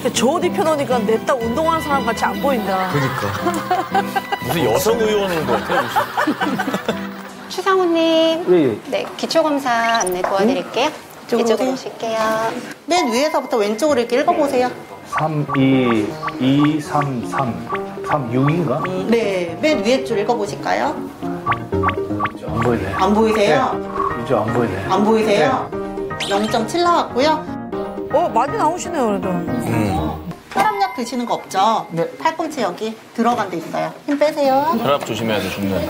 저 옷 입혀놓으니까 냅다 운동하는 사람 같이 안 보인다. 그러니까. 무슨 여성 의원 온 것 같아요. 추상우님. 예. 네, 기초검사 안내 도와드릴게요. 이쪽으로 오실게요. 맨 위에서부터 왼쪽으로 이렇게 읽어보세요. 3, 2, 2, 3, 3. 3, 6인가? 네, 맨 위에 줄 읽어보실까요? 안 보이네. 안 보이세요? 네. 이제 안 보이네. 안 보이세요? 0.7 나왔고요. 많이 나오시네요, 그래도. 혈압약 드시는 거 없죠? 네. 팔꿈치 여기 들어간 데 있어요. 힘 빼세요. 혈압 조심해야 돼, 죽는.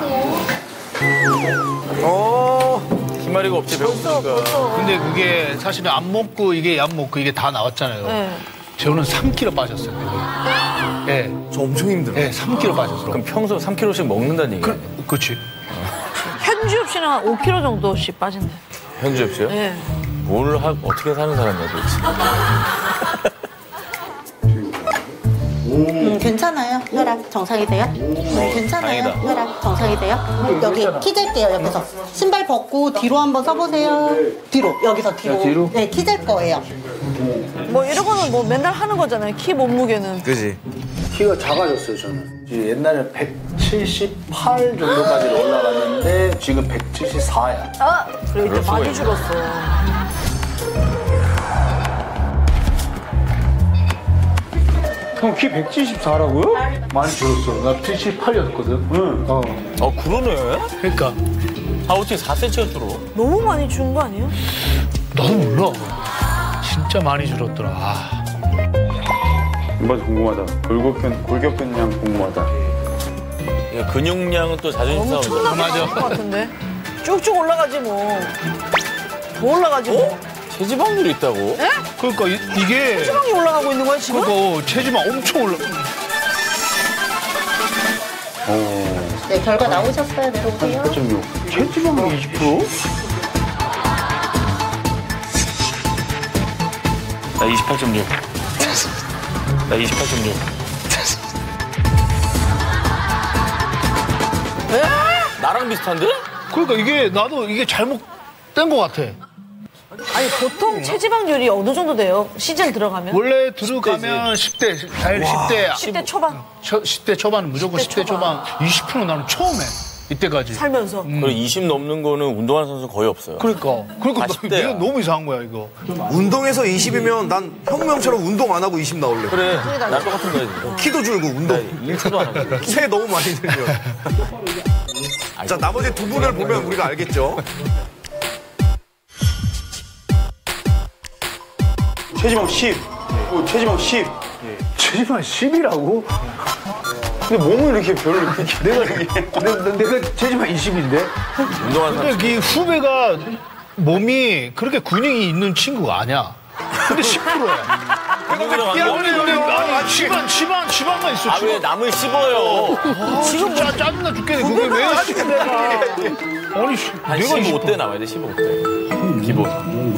희마리가 없지, 배고프니까. 근데 그게 사실은 안 먹고 이게 약 먹고 이게 다 나왔잖아요. 네. 저는 3kg 빠졌어요. 예. 저 엄청 힘들어. 예, 3kg 빠졌어. 그럼 평소 3kg씩 먹는다는 얘기야? 그렇지. 현주엽 씨는 한 5kg 정도씩 빠진대. 현주엽 씨요? 네. 어떻게 사는 사람이야, 도대체. 괜찮아요. 혈압 정상이세요? 괜찮아요. 다행이다. 혈압 정상이세요? 여기 키 잴게요. 옆에서 신발 벗고 뒤로 한번 써보세요. 뒤로 여기서 뒤로. 뒤로? 네, 키 잴 거예요. 뭐 이런 거는 뭐 맨날 하는 거잖아요. 키 몸무게는. 그지? 키가 작아졌어요, 저는. 옛날에 178 정도까지 올라갔는데 지금 174야. 그래, 이제 많이 줄었어. 형 키 174라고요? 많이 줄었어. 나 78이었거든. 응. 그러네? 그러니까 어떻게 4cm가 줄어? 너무 많이 준 거 아니에요? 나도 몰라. 진짜 많이 줄었더라. 맞아, 궁금하다. 골격근량 궁금하다. 근육량은 또 자존심 싸움이죠. 엄청나게 맞아. 나올 것 같은데. 쭉쭉 올라가지 뭐. 더 올라가지 뭐. 체지방률이 있다고? 그러니까 이게 체지방이 올라가고 있는 거야 지금? 그거 체지방 엄청 올라. 네, 결과 나오셨어요. 내려오세요. 8.6. 체지방이 20%? 나 28.6. 나 28.6. 나랑 비슷한데? 그러니까 이게 나도 이게 잘못된 것 같아. 아니 보통 체지방률이 어느 정도 돼요? 시즌 들어가면? 원래 들어가면 10대, 다일 10대. 10대 초반 10대 초반은 무조건 10대 초반. 20% 나는 처음에 이때까지. 살면서. 그리고 20 넘는 거는 운동하는 선수 거의 없어요. 그러니까 40 대야. 내가 너무 이상한 거야 이거. 운동에서 20이면 난 혁명처럼 운동 안 하고 20 나올래. 그래, 나 똑같은 거야. 지금. 키도 줄고 운동. 1초도 안 하고. 새 너무 많이 들면. 자, 나머지 두 분을 보면 우리가 알겠죠. 체지방 10. 체지방 10. 체지방 10이라고? 근데 몸을 이렇게 별로 이렇게 내가 체지방 20인데? 운동하는 사람. 근데 이 후배가 몸이 그렇게 근육이 있는 친구가 아니야. 근데 10%야. 근육이랑 야, 안 돼. 지방만 있어. 왜 남을 씹어요? 지금 짜증나 죽겠네. 그게 왜 짜증나? 아니, 한 내가 15대 나와야 돼, 15대. 기본.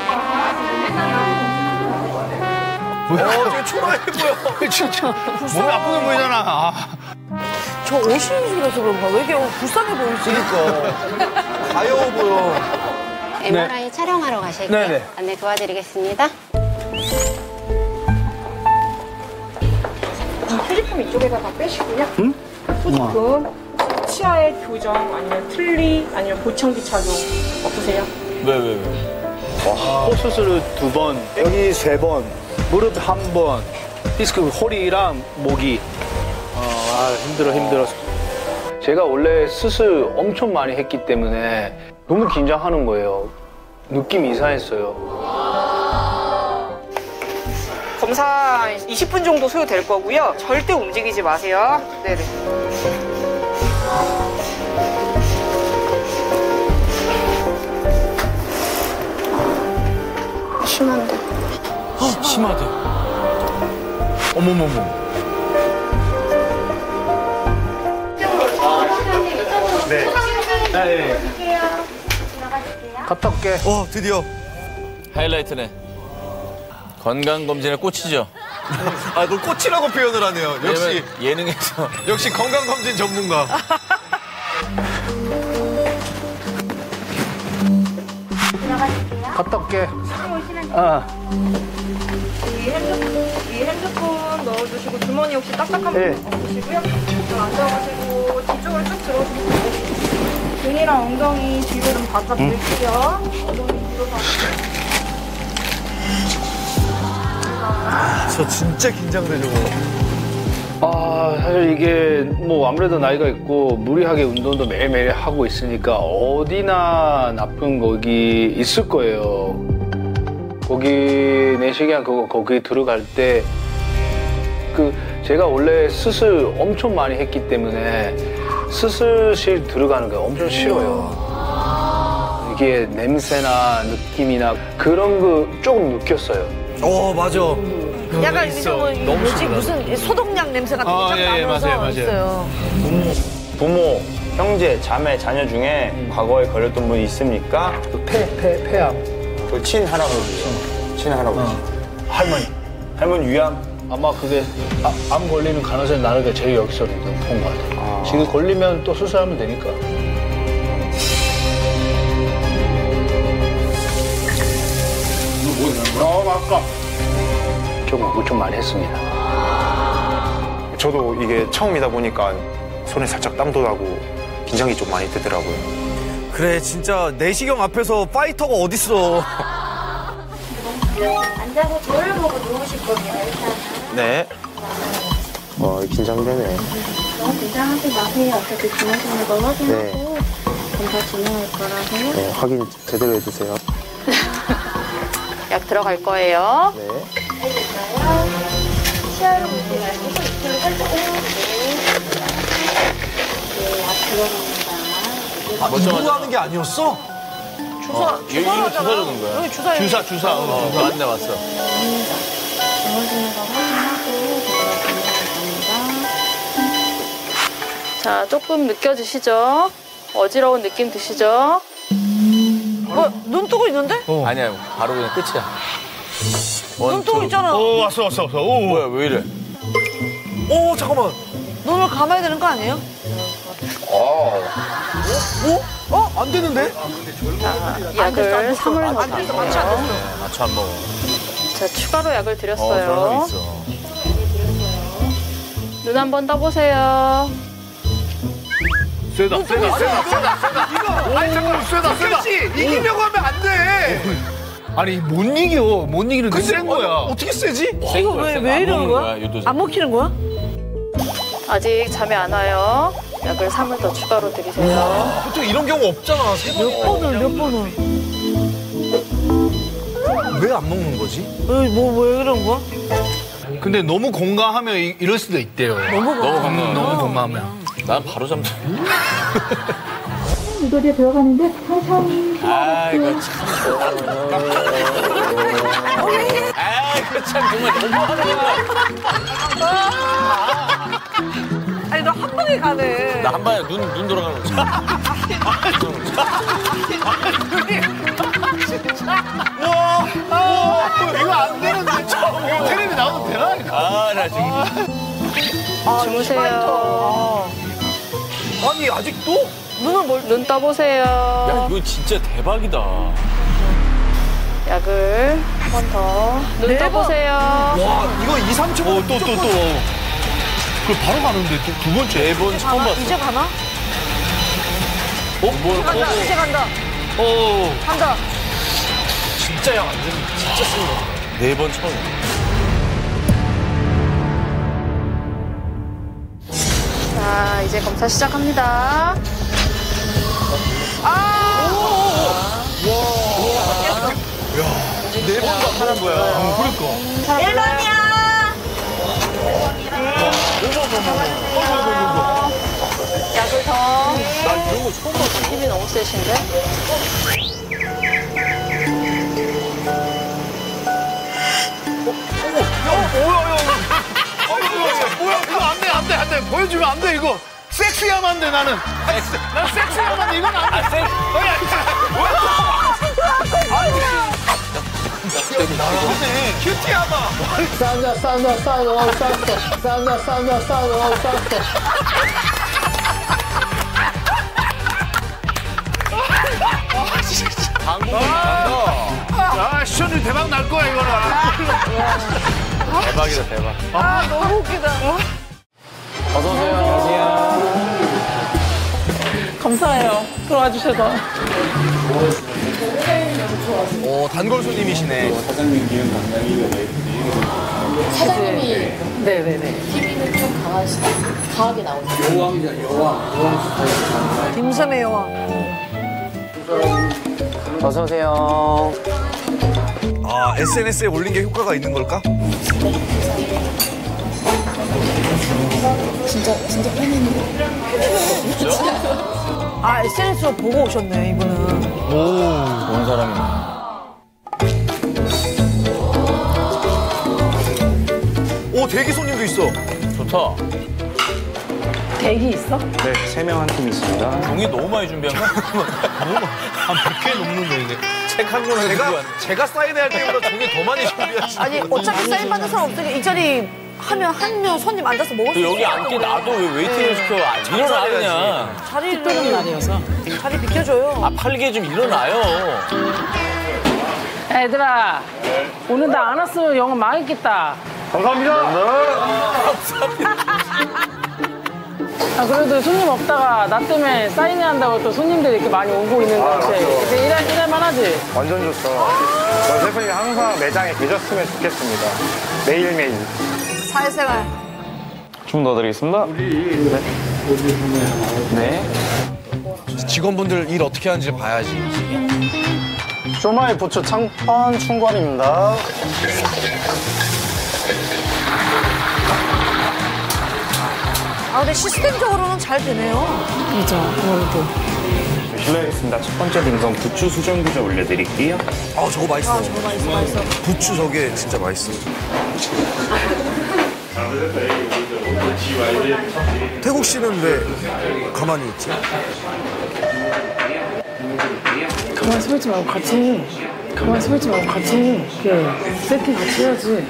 되게 초라해 보여. 진짜 몸이 아프게 보이잖아. 저 옷이 그래서 그런가? 왜 이렇게 불쌍해 보이지? 가여워 보여. MRI 촬영하러 가실게요. 네네. 안내 도와드리겠습니다. 휴지품 이쪽에다 다 빼시고요. 휴지품, 치아의 교정, 아니면 틀니, 아니면 보청기 착용 없으세요? 왜? 코 수술을 2번, 여기 3번, 무릎 1번, 디스크 허리랑 목이. 힘들어. 제가 원래 수술 엄청 많이 했기 때문에 너무 긴장하는 거예요. 느낌이 이상했어요. 검사 20분 정도 소요될 거고요. 절대 움직이지 마세요. 네네. 심한데. 심하대. 어머머머. 갔다 올게. 드디어. 하이라이트네. 건강검진에 꽂히죠? 아, 너 꽃이라고 표현을 하네요. 역시, 왜냐면 예능에서. 역시 건강검진 전문가. 갔다 올게. 여기 핸드폰 넣어주시고 주머니 혹시 딱딱한 부분 없으시고요. 자, 앉아가지고 뒤쪽으로 쭉 들어주시고 등이랑 엉덩이 뒤로 좀 바짝 밀게요. 엉덩이 뒤로 바짝. 저 진짜 긴장돼 저거. 아, 사실 이게 뭐 아무래도 나이가 있고 무리하게 운동도 매일매일 하고 있으니까 어디나 나쁜 거기 있을 거예요. 거기 내시경 그거 거기 들어갈 때 제가 원래 수술 엄청 많이 했기 때문에 수술실 들어가는 거 엄청 싫어요. 이게 냄새나 느낌이나 그런 거 조금 느꼈어요. 맞아. 약간 있어. 뭐 너무 뭐지 심하다. 무슨 소독약 냄새 같은 게 쫙 예, 나면서 맞아요. 있어요. 부모, 형제, 자매, 자녀 중에 과거에 걸렸던 분 있습니까? 폐암. 그 친할아버지. 친할아버지. 할머니 위암. 아마 그게 암 걸리는 가능성이 나는 게 제일 여기서 높은 것 같아요. 지금 걸리면 또 수술하면 되니까. 아까. 좀 많이 했습니다. 저도 이게 처음이다 보니까 손에 살짝 땀도 나고 긴장이 좀 많이 되더라고요. 그래 진짜 내시경 앞에서 파이터가 어딨어. 앉아서 저를 보고 누우실 거예요, 일단. 네. 긴장되네. 너무 긴장하지 마세요. 어차피 주무시는 거 확인하고 검사 진행할 거라서요. 네, 확인 제대로 해주세요. 약 들어갈 거예요. 네. 해줄까요? 치아로 보지 말고 이쪽으로 살짝 올려주세요. 네, 약 들어갑니다. 누구 하는 게 아니었어? 주사 주는 거야. 여기 주사. 주사. 맞네, 왔어. 주무시는 거 확인하고 들어갑니다. 자, 조금 느껴지시죠? 어지러운 느낌 드시죠? 눈 뜨고 있는데? 아니야, 바로 그냥 끝이야. 눈 뜨고 있잖아. 왔어. 오. 뭐야, 왜 이래? 잠깐만. 눈을 감아야 되는 거 아니에요? 안 되는데? 자, 약을 3을 더 맞지 드세요. 않았어. 맞춰 안 먹어. 자, 추가로 약을 저런 드렸어요. 있어. 눈 한번 떠보세요. 세다. 아니, 잠깐만, 세다. 이기려고 하면 안 돼. 아니, 못 이기는데 센 거야. 어떻게 세지? 이거 왜 이러는 거야? 안 먹히는 거야? 아직 잠이 안 와요. 약을 3을 더 추가로 드리세요. 보통 이런 경우 없잖아. 몇 번을. 왜 안 먹는 거지? 왜 이런 거야? 근데 너무 공감하면 이럴 수도 있대요. 너무 너무 공감하면. 난 바로 잠들. 이거에 들어가는데 천천히. 아, 이거 참. 아, 이거 참 정말 너무하네. 아니 너 한 방에 가네. 나 한 방에 눈 돌아가는 거지. 이거 안 되는데. 텔레비 나오면 되라니까. 아, 나 지금. 주무세요. 아니 아직도? 눈 떠보세요. 야, 이거 진짜 대박이다. 약을 한 번 더. 눈 떠보세요. 와 이거 2, 3초. 또. 그 바로 가는데 두 번째. 네 번 처음 봤어. 이제 가나? 뭘 간다. 이제 간다. 간다. 진짜 약 안 되는 진짜 쓴 거. 4번 처음. 자, 이제 검사 시작합니다. 약을 더. 나 이런 거 처음 봤어. 힘이 너무 세신데? 뭐야, 그거 안 돼. 보여주면 안 돼, 이거. 섹시하면 안 돼, 나는. 난 섹시하면 안 돼, 이건 안 돼. 큐티하다. 아, 시청률 대박 날 거야, 이거는. 대박이다, 대박. 아, 너무 웃기다. 어서오세요. 안녕하세요. 감사해요. 들어와 주셔서. 오, 단골 손님이시네. 사장님이 네네네. TV는 좀 강하게 나오세요. 딤섬의 여왕. 어서오세요. 아, SNS에 올린 게 효과가 있는 걸까? 진짜 팬이네. 아, SNS로 보고 오셨네, 이분은. 좋은 사람이네. 오, 대기 손님도 있어. 좋다. 대기 있어? 네, 3명 한 팀 있습니다. 종이 너무 많이 준비한 거야? 한 100개 넘는 거 이게. 책 한 권을 제가 사인회 할 때보다 종이 더 많이 준비하시. 아니, 어차피 사인 받는 사람 없으니까 이 자리 하면 한 명 손님 앉아서 먹을 수 있어. 여기 앉게 놔도 왜 웨이팅을 시켜? 일어나, 그냥. 자리를. 특별한 날이어서. 자리 비켜줘요. 아, 팔게 좀 일어나요. 얘들아, 오늘 나 안 왔으면 영화 망했겠다. 감사합니다. 아, 그래도 손님 없다가 나 때문에 사인회 한다고 또 손님들이 이렇게 많이 오고 있는데 그렇죠. 이제 일할만 하지? 완전 좋죠. 저희 셰프님 항상 매장에 계셨으면 좋겠습니다. 매일매일. 사회생활. 주문 넣어드리겠습니다. 네. 직원분들 일 어떻게 하는지 봐야지. 쇼마이 부추 창판 충관입니다. 아, 근데 시스템적으로는 잘 되네요. 그죠, 아무래도. 실례하겠습니다. 첫 번째 딤섬 부추 수정구조 올려드릴게요. 아, 저거 맛있어. 아, 저거 맛있어. 부추 저게 진짜 맛있어. 태국 씨는 왜 가만히 있지? 가만히 서 있지 말고 같이 해. 가만히 서 있지 말고 같이 해. 이렇게 세팅 같이 해야지.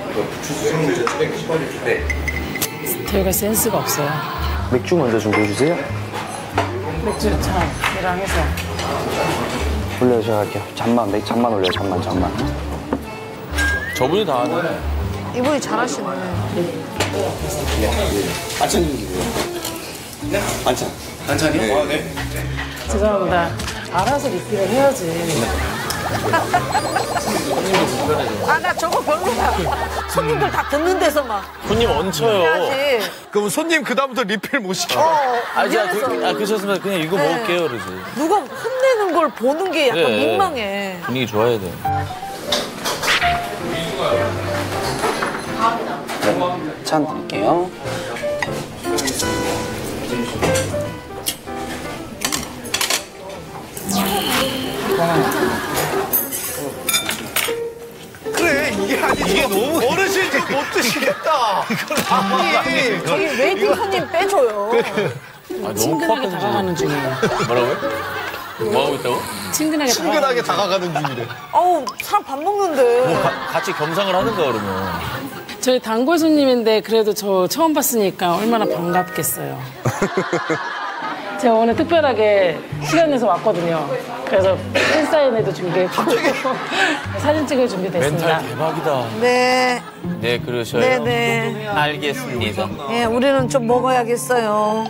저희가 센스가 없어요. 맥주 먼저 준비해주세요. 맥주 차랑 해서. 올려요, 제가 할게요. 잠만 올려요, 잠만. 저분이 다 하네. 이분이 잘하시네. 반찬 준비고요. 네? 반찬이요? 네. 죄송합니다. 알아서 리필을 해야지. 아, 나 저거 별로야. 손님들 다 듣는 데서 막. 손님 얹혀요. 해야지. 그럼 손님 그다음부터 리필 못 시켜. 미안해서. 그러셨으면 그냥 이거 네. 먹을게요, 그러지. 누가 혼내는 걸 보는 게 약간 그래. 민망해. 분위기 좋아야 돼. 찬 드릴게요. 그래, 이게 너무 어르신 좀 못 드시겠다. 아니, 저기 웨이팅 손님 빼줘요. 아, 너무 친근하게 코앞에서 다가가는 중이에요. 뭐라고요? 뭐 하고 있다고? 친근하게 다가가는 중이래. 어우, 사람 밥 먹는데. 같이 겸상을 하는가, 그러면. 저희 단골 손님인데 그래도 저 처음 봤으니까 얼마나 반갑겠어요. 제가 오늘 특별하게 시간 내서 왔거든요. 그래서 팬사인회도 준비했고 사진 찍을 준비됐습니다. 멘탈 대박이다. 네. 네, 그러셔요. 네네. 알겠습니다. 예, 우리는 좀 먹어야겠어요.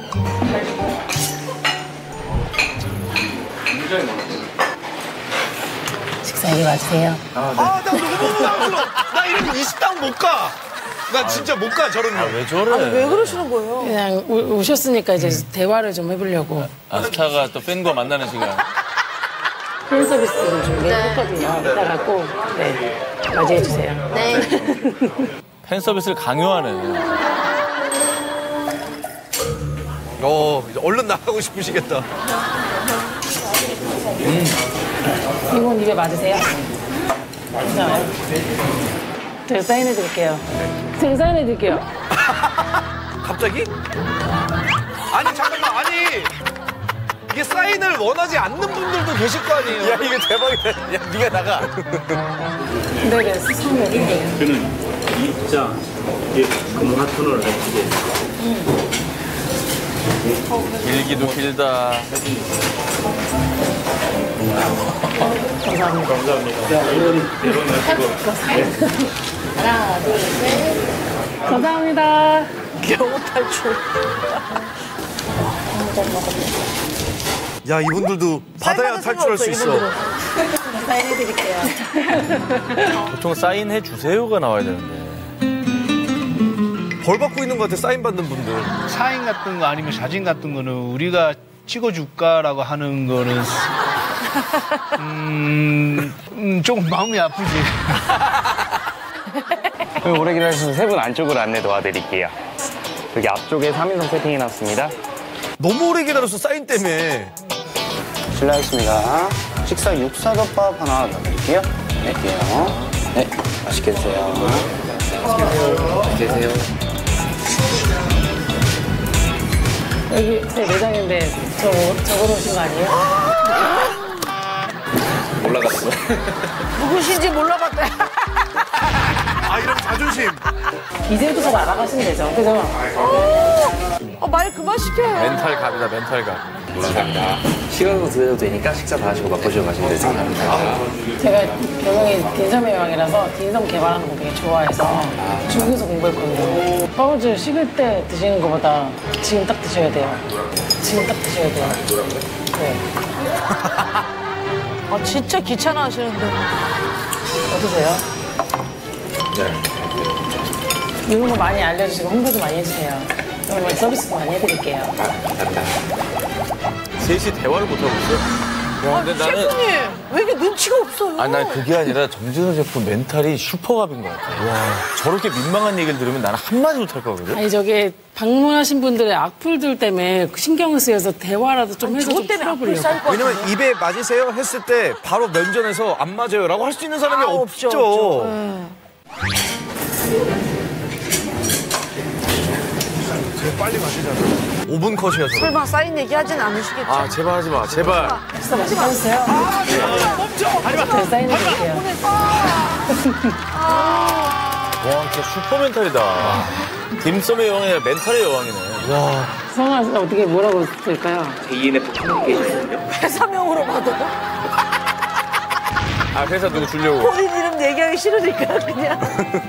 식사하게 와주세요. 아, 나 너무 부담스러워. 나 이러면 20당 못 가. 나 진짜 못 가, 저런 거. 왜 저래? 아니, 왜 그러시는 거예요? 그냥 오셨으니까 이제 대화를 좀 해보려고. 아스타가 또 팬과 만나는 시간. 팬 서비스를 준비했거든요. 이따가 꼭 맞이해주세요. 네. 팬 서비스를 강요하네. 이제 얼른 나가고 싶으시겠다. 이건 입에 맞으세요? 괜찮아요? 제가 사인해드릴게요. 제가 사인해드릴게요. 갑자기? 아니, 잠깐만, 아니. 이게 사인을 원하지 않는 분들도 계실 거 아니에요? 야, 이게 대박이다. 야, 네가 나가. 네네, 수상해드릴게요. 저는 입자, 검은 톤을 해주게. 길기도 길다. 감사합니다. 감사합니다. 자, 이건 내려놓으시고. 하나, 둘, 셋. 감사합니다. 겨우 탈출. 야, 이분들도 받아야 탈출할 수 있어. 사인해드릴게요. 보통 사인해 주세요가 나와야 되는데. 벌 받고 있는 것 같아, 사인 받는 분들. 사인 같은 거 아니면 사진 같은 거는 우리가 찍어줄까라고 하는 거는 조금 마음이 아프지. 오래 기다리셔서 세 분 안쪽으로 안내 도와드릴게요. 여기 앞쪽에 3인석 세팅해놨습니다. 너무 오래 기다렸어, 사인 때문에. 실례하겠습니다. 식사 육사덮밥 하나 넣어드릴게요. 네, 네, 맛있게 드세요. 맛있게 드세요. 여기 제 매장인데 적어놓으신 거 아니에요? 올라갔어. 누구신지 몰라봤다. 아, 이런 자존심. 이제부터 다 알아가시면 되죠. 그죠? 말 그만 시켜요. 멘탈갑이다, 멘탈갑. 감사합니다. 시간으로 드려도 되니까 식사 다 하시고 맛보시고 가시면 되죠. 감사합니다. 제가 경영이 딘섬의 여왕이라서 딘섬 개발하는 거 되게 좋아해서 중국에서 공부했거든요. 허브즙 식을 때 드시는 것보다 지금 딱 드셔야 돼요. 지금 딱 드셔야 돼요. 네. 아, 진짜 귀찮아 하시는데. 어떠세요? 네. 이런 거 많이 알려주시고 홍보도 많이 해주세요. 정말 서비스도 많이 해드릴게요. 감사합니다. 셋이 대화를 못하고 있어. 야, 근데 나는. 셰프님, 왜 이렇게 눈치가 없어요? 아니, 난 그게 아니라 정진호 셰프 멘탈이 슈퍼갑인 것 같아. 와, 저렇게 민망한 얘기를 들으면 나는 한마디 못할 거거든. 아니 저게 방문하신 분들의 악플들 때문에 신경을 쓰여서 대화라도 좀 해서 좀 풀어보려고. 왜냐면 입에 맞으세요? 했을 때 바로 면전에서 안 맞아요 라고 할 수 있는 사람이 없죠. 되게 빨리 마시잖아. 5분 컷이야, 저거. 설마 사인 얘기하진 않으시겠죠? 아, 제발 하지 마, 제발. 진짜 맛있어요. 아, 멈춰! 네, 사인해드릴게요. 와, 진짜 슈퍼 멘탈이다. 딤섬의 여왕이 아니라 멘탈의 여왕이네. 와. 성아 씨 어떻게 뭐라고 쓸까요? JNF 커뮤니케이션이요? 회사명으로 받아요? 아, 회사 누구 주려고? 본인 이름 얘기하기 싫으니까 그냥.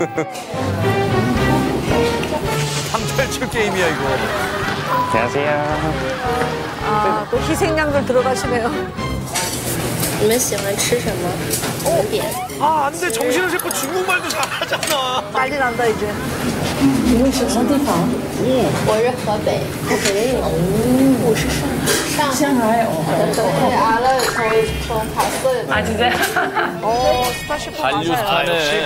방탈출 게임이야, 이거. 안녕하세요. 아, 또 희생양들 들어가시네요. 你们喜欢吃什么？甜点。 아, 안 돼. 정신을 셰프 중국말도 잘하잖아. 난리 난다, 이제. 你们什么地方？ 我是河北。河北。我是上海。对，完了从爬色。 아 진짜? 스타셰프 한류스타네.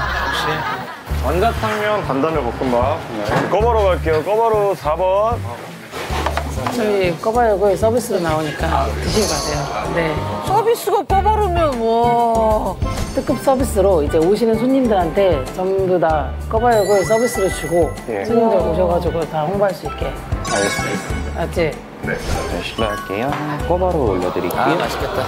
원자탕면 간단면 볶음밥. 네. 꺼바로 갈게요. 꺼바로 4번. 저희 꺼바요거에 서비스로 나오니까 드시고 가세요. 네. 서비스가 꺼바르면 뭐. 특급 서비스로 이제 오시는 손님들한테 전부 다 꺼바요거에 서비스로 주고 예. 손님들 오셔가지고 다 홍보할 수 있게. 알겠습니다. 맞지? 네. 실례할게요. 꺼바로 올려드릴게요. 아, 맛있겠다.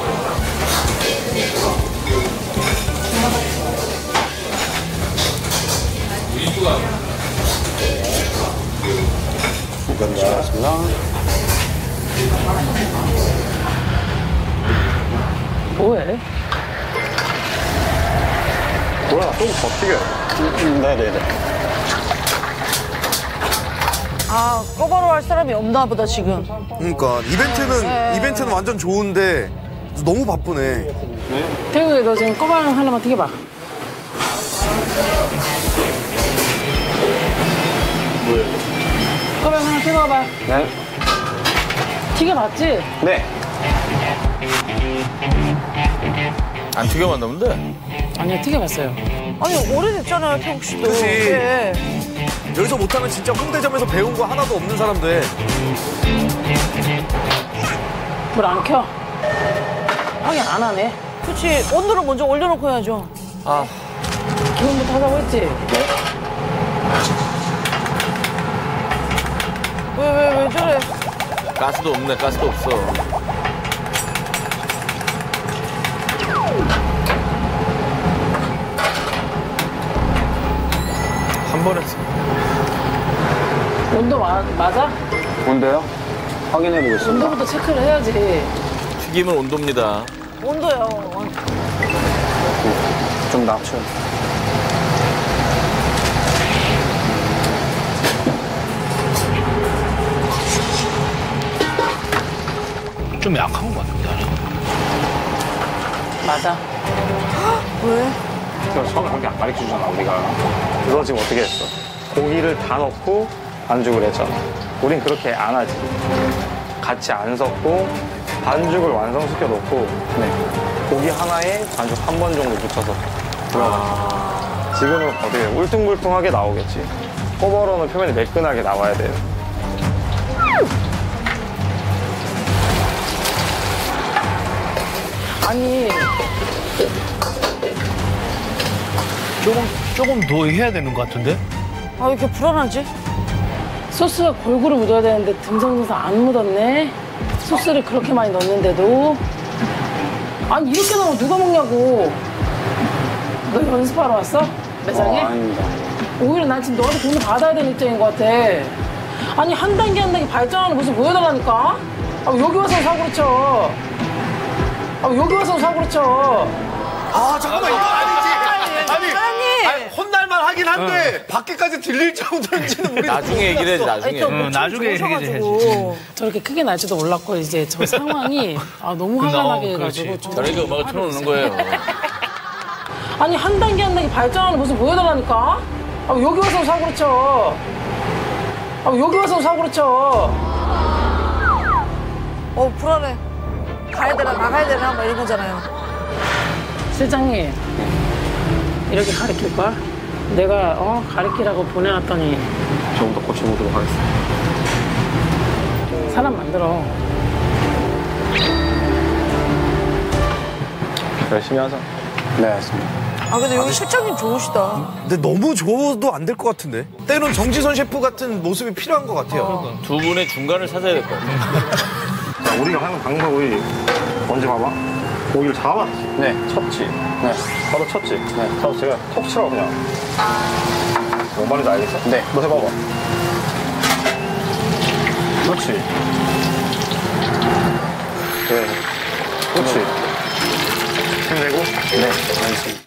고맙습니다. 뭐해? 뭐야, 좀 버티게. 네네네. 아, 꺼바로 할 사람이 없나 보다, 지금. 그러니까 이벤트는 완전 좋은데 너무 바쁘네. 태국에 너 지금 꺼바요 하나만 튀겨봐. 꺼바요 하나 튀겨봐. 네. 튀겨봤지? 네. 안 튀겨만 돼? 아니요, 튀겨봤어요. 아니, 오래됐잖아요, 태국 씨도. 그치. 네. 여기서 못하면 진짜 홍대점에서 배운 거 하나도 없는 사람 돼. 불 안 켜? 확인 안 하네. 그치, 온도를 먼저 올려놓고 해야죠. 아. 기본부터 하자고 했지? 왜 저래? 가스도 없네, 가스도 없어. 한 번에. 온도 맞아? 뭔데요? 확인해 보겠습니다. 온도부터 체크를 해야지. 튀김은 온도입니다. 온도요. 좀 낮춰. 좀 약한 것 같은데. 맞아. 왜? 그래서 처음에 그렇게 안 가르쳐주잖아, 우리가. 그래서 지금 어떻게 했어? 고기를 다 넣고 반죽을 했잖아. 우린 그렇게 안 하지. 같이 안 섞고 반죽을 완성시켜 놓고 고기 하나에 반죽 한 번 정도 묻혀서 들어가. 지금은 어떻게 울퉁불퉁하게 나오겠지. 꼬버로는 표면이 매끈하게 나와야 돼요. 아니 조금 더 해야 되는 것 같은데? 아, 왜 이렇게 불안하지? 소스가 골고루 묻어야 되는데 듬성듬성 안 묻었네. 소스를 그렇게 많이 넣었는데도. 아니 이렇게 넣으면 누가 먹냐고. 너 연습하러 왔어? 매장에? 아닙니다. 오히려 난 지금 너한테 돈을 받아야 되는 입장인 것 같아. 아니 한 단계 한 단계 발전하는 모습 보여달라니까. 아, 여기 와서 사고를 쳐. 아, 여기 와서 사고를 쳐. 아, 잠깐만, 이거 아니지. 아니, 사장님! 혼날만 하긴 한데, 밖에까지 들릴 정도인지는 우리 나중에 얘기를 해야지, 나중에. 나중에 얘기해야지. 저렇게 크게 날지도 몰랐고 이제 저 상황이 너무 화가 나게 해가지고 좀. 저러니까 음악을 틀어놓는 거예요. 아니 한 단계 한 단계 발전하는 모습 보여달라니까. 아, 여기 와서 사고를 쳐. 아, 여기 와서 사고를 쳐. 불안해. 가야 되나, 나가야 되나, 막 이런 거잖아요. 실장님 이렇게 가르칠 거야? 내가 가르치라고 보내놨더니 조금 더 고쳐보도록 하겠습니다. 사람 만들어. 열심히 하자. 네, 알겠습니다. 아, 근데 여기 실장님 좋으시다. 근데 너무 줘도 안 될 것 같은데? 때론 정지선 셰프 같은 모습이 필요한 것 같아요. 두 분의 중간을 찾아야 될 것 같아요. 자, 우리가 하는 방법이 뭔지 봐봐. 고기를 잡았지. 네, 쳤지. 네, 바로 쳤지. 네, 바로 제가 톡 치라고 그냥. 뭔 말인지 알겠어? 네. 너 해봐봐. 그렇지. 네. 그렇지. 힘내고. 네, 알겠습니다.